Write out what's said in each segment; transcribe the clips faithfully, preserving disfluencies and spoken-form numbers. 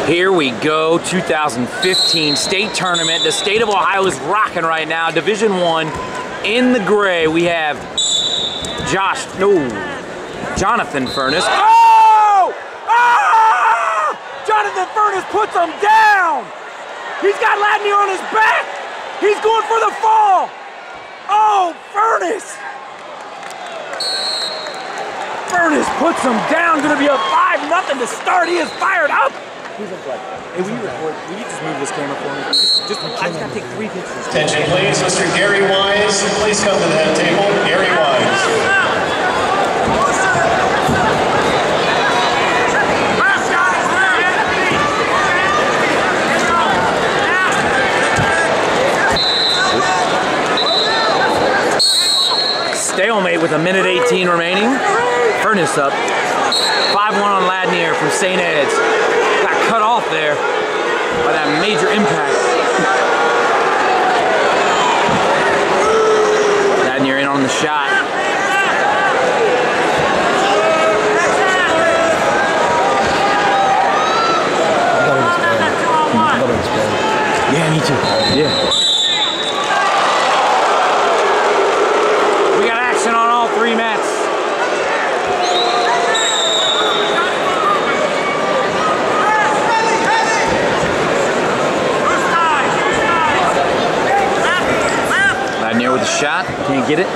Here we go, two thousand fifteen state tournament. The state of Ohio is rocking right now. Division One. In the gray, we have Josh, no, Jonathan Furness. Oh! Ah! Jonathan Furness puts him down. He's got Ladnier on his back. He's going for the fall. Oh, Furness. Furness puts him down. Gonna be a five nothing to start. He is fired up. He's a blood. Hey, will you record? Will you just move this camera for me? Just, just I just gotta take three pictures. Attention, please. Mister Gary Wise, please come to the head table. Gary Wise. Stalemate with a minute eighteen remaining. Furness up. five one on Ladnier from Saint Ed's. Got cut off there by that major impact. Ladnier in on the shot. Yeah, me too. Yeah. We got action on all three mats. Ladnier with a shot, can't get it.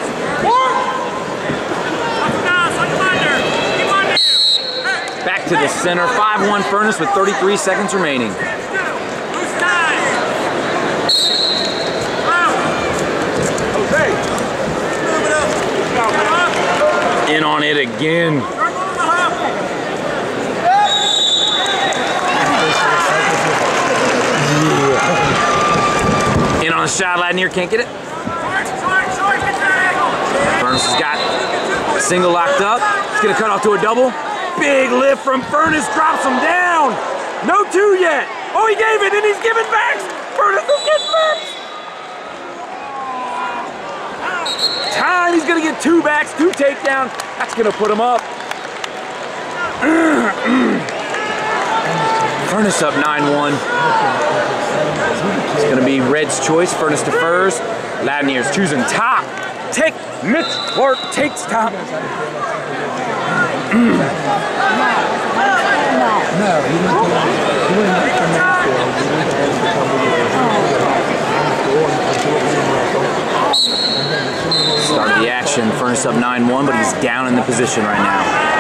Back to the center, five one Furness with thirty-three seconds remaining. In on it again. In on the shot, Ladnier can't get it. Furness has got a single locked up. He's gonna cut off to a double. Big lift from Furness, drops him down. No two yet. Oh, he gave it and he's giving back. Furness is getting back. Time, he's gonna get two backs, two takedowns. That's gonna put him up. Furness up nine one. It's gonna be Red's choice. Furness defers. Ladnier's choosing top. Take, Mitch Clark takes top. No, he didn't come in. He wouldn't make the next field. He wouldn't ask to come in. Start of the action. Furness up nine one, but he's down in the position right now.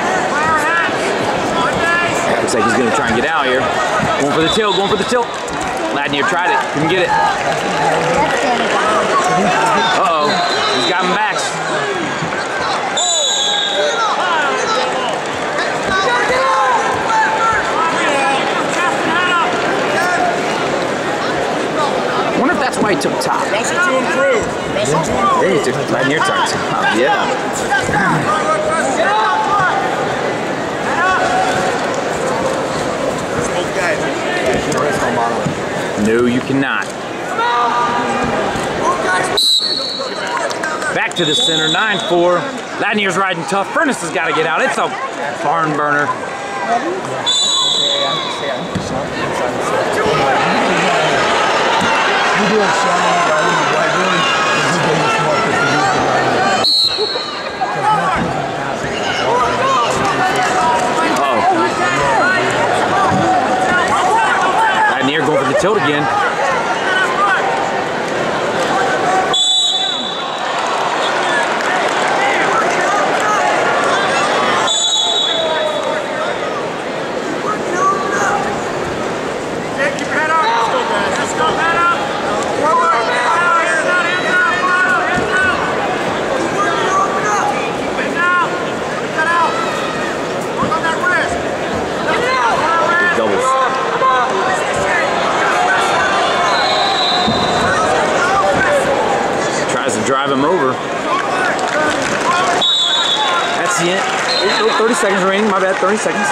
Looks like he's going to try and get out here. Going for the tilt, going for the tilt. Ladnier tried it, couldn't get it. Uh-oh, he's got him back. I wonder if that's why he took top. That's to improve. That's to improve. Yeah, he took Ladnier took top, yeah. No, you cannot. Back to the center, nine four. Ladnier's riding tough. Furness has got to get out. It's a barn burner. Ladnier going for the tilt again. Drive him over. That's the end. Oh, thirty seconds remaining. My bad. thirty seconds.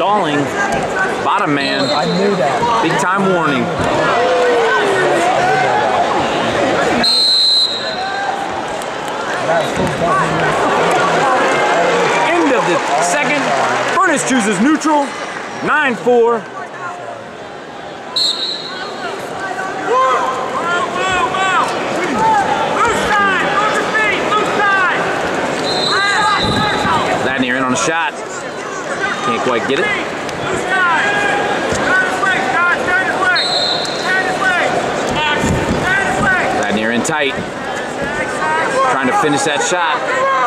stalling bottom man. I knew that. Big time warning. End of the second. Furnace chooses neutral. nine four. Ladnier in on a shot. Can't quite get it. Ladnier in tight. Trying to finish that shot.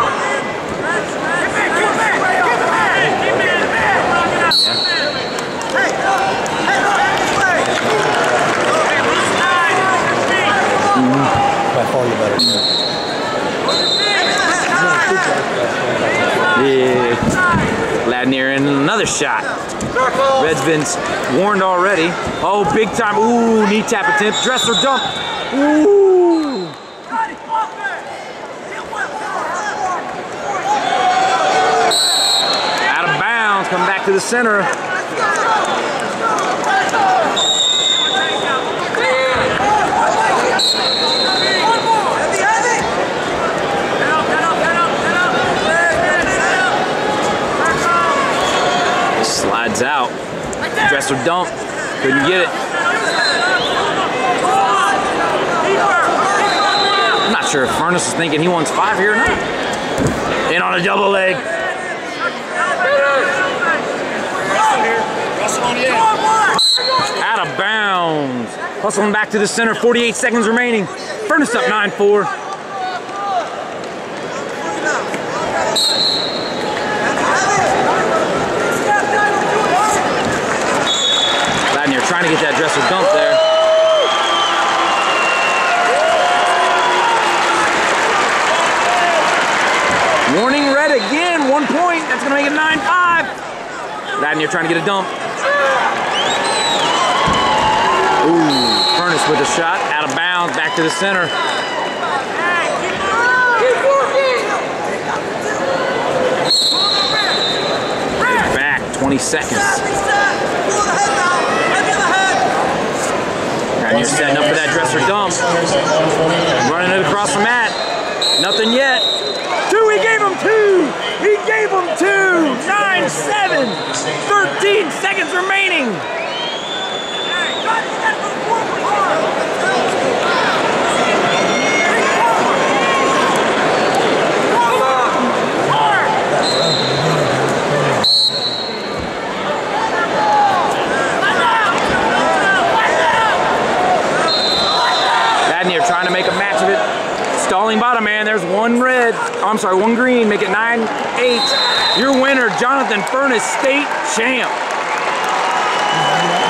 By far the better. Yeah. Ladnier in another shot. Red's been warned already. Oh, big time. Ooh, knee tap attempt. Dresser dump. Ooh. Out of bounds. Come back to the center. Slides out. Dresser dump. Couldn't get it. I'm not sure if Furnace is thinking he wants five here or not. In on a double leg. Out of bounds. Hustling back to the center. forty-eight seconds remaining. Furnace up nine four. Trying to get that dresser dump there. Warning red again, one point. That's gonna make it nine five. Ladnier trying to get a dump. Ooh, Furnace with a shot, out of bounds, back to the center. Back, twenty seconds. And you're setting up for that dresser dump. Running it across the mat. Nothing yet. Two, he gave him two. He gave him two. Nine, seven. thirteen seconds remaining. Trying to make a match of it. Stalling bottom man. There's one red. Oh, I'm sorry, one green. Make it nine eight. Your winner, Jonathan Furnace, state champ.